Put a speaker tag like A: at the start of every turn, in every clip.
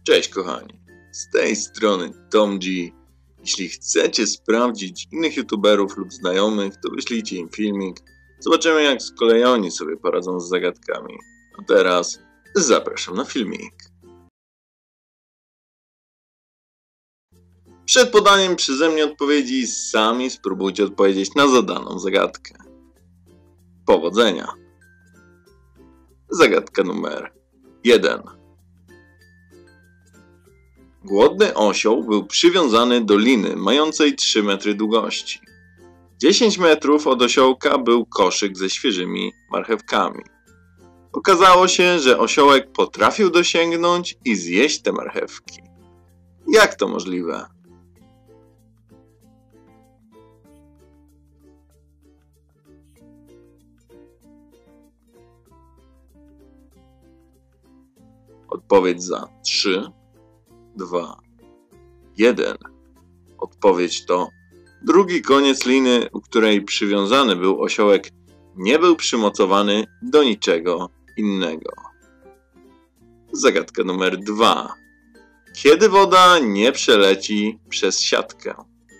A: Cześć kochani, z tej strony Tom G. Jeśli chcecie sprawdzić innych youtuberów lub znajomych, to wyślijcie im filmik. Zobaczymy, jak z kolei oni sobie poradzą z zagadkami. A teraz zapraszam na filmik. Przed podaniem przeze mnie odpowiedzi sami spróbujcie odpowiedzieć na zadaną zagadkę. Powodzenia! Zagadka numer 1. Głodny osioł był przywiązany do liny mającej 3 metry długości. 10 metrów od osiołka był koszyk ze świeżymi marchewkami. Okazało się, że osiołek potrafił dosięgnąć i zjeść te marchewki. Jak to możliwe? Odpowiedź za 3, 2, 1. Odpowiedź to: drugi koniec liny, u której przywiązany był osiołek, nie był przymocowany do niczego innego. Zagadka numer 2. Kiedy woda nie przeleci przez siatkę?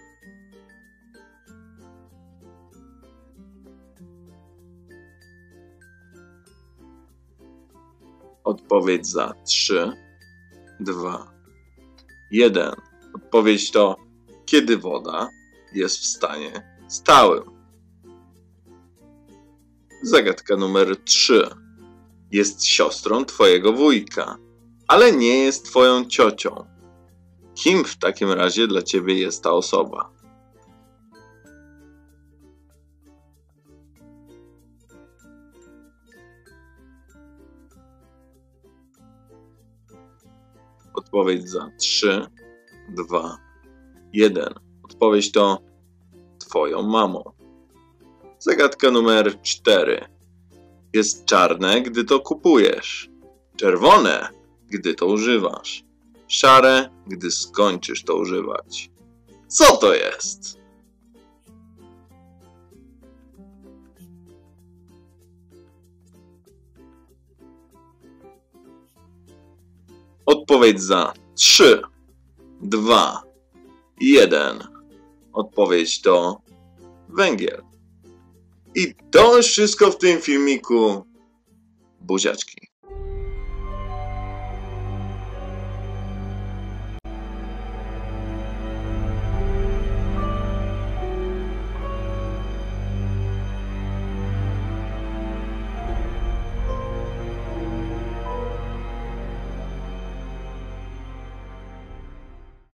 A: Odpowiedź za 3, 2, 1. Odpowiedź to: kiedy woda jest w stanie stałym. Zagadka numer 3. Jest siostrą twojego wujka, ale nie jest twoją ciocią. Kim w takim razie dla ciebie jest ta osoba? Odpowiedź za 3, 2, 1. Odpowiedź to: twoją mamą. Zagadka numer 4. Jest czarne, gdy to kupujesz. Czerwone, gdy to używasz. Szare, gdy skończysz to używać. Co to jest? Odpowiedź za 3, 2, 1. Odpowiedź to węgiel. I to już wszystko w tym filmiku. Buziaczki.